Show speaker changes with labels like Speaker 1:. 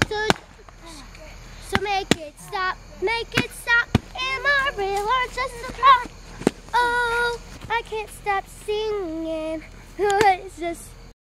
Speaker 1: So make it stop, am I real or just a pop? Oh, I can't stop singing, it's just